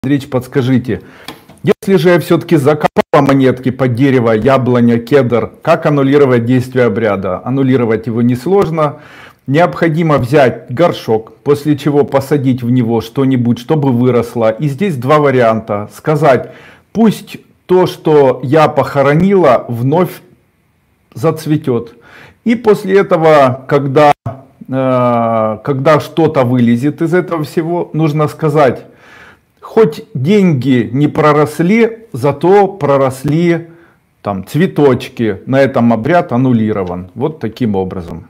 Андрей, подскажите, если же я все-таки закопала монетки под дерево, яблоня, кедр, как аннулировать действие обряда? Аннулировать его несложно. Необходимо взять горшок, после чего посадить в него что-нибудь, чтобы выросло. И здесь два варианта. Сказать, пусть то, что я похоронила, вновь зацветет. И после этого, когда что-то вылезет из этого всего, нужно сказать, хоть деньги не проросли, зато проросли там цветочки. На этом обряд аннулирован. Вот таким образом.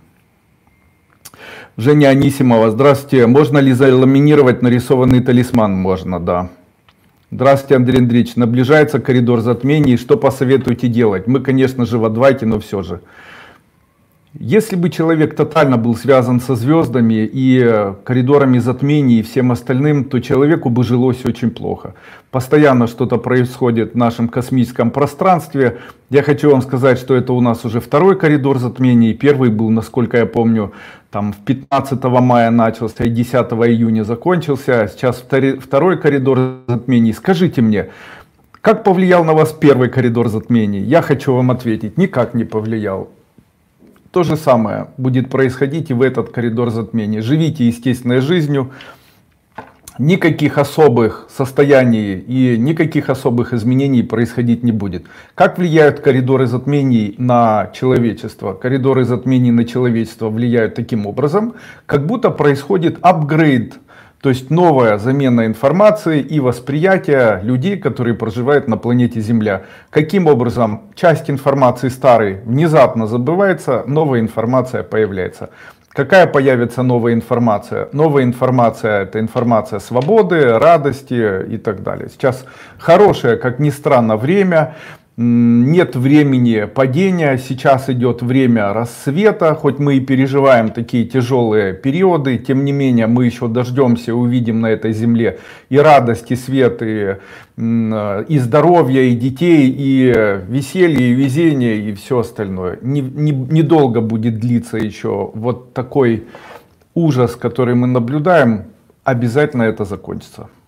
Женя Анисимова, здравствуйте. Можно ли заламинировать нарисованный талисман? Можно, да. Здравствуйте, Андрей Андреевич. Наближается коридор затмений. Что посоветуете делать? Мы, конечно же, в адвайте, но все же. Если бы человек тотально был связан со звездами и коридорами затмений и всем остальным, то человеку бы жилось очень плохо. Постоянно что-то происходит в нашем космическом пространстве. Я хочу вам сказать, что это у нас уже второй коридор затмений. Первый был, насколько я помню, там в 15 мая начался и 10 июня закончился. Сейчас второй коридор затмений. Скажите мне, как повлиял на вас первый коридор затмений? Я хочу вам ответить, никак не повлиял. То же самое будет происходить и в этот коридор затмений. Живите естественной жизнью, никаких особых состояний и никаких особых изменений происходить не будет. Как влияют коридоры затмений на человечество? Коридоры затмений на человечество влияют таким образом, как будто происходит апгрейд. То есть новая замена информации и восприятия людей, которые проживают на планете Земля. Каким образом часть информации старой внезапно забывается, новая информация появляется. Какая появится новая информация? Новая информация — это информация свободы, радости и так далее. Сейчас хорошее, как ни странно, время. Нет времени падения, сейчас идет время рассвета, хоть мы и переживаем такие тяжелые периоды, тем не менее мы еще дождемся, увидим на этой земле и радость, и свет, и здоровье, и детей, и веселье, и везение, и все остальное. Недолго будет длиться еще вот такой ужас, который мы наблюдаем, обязательно это закончится.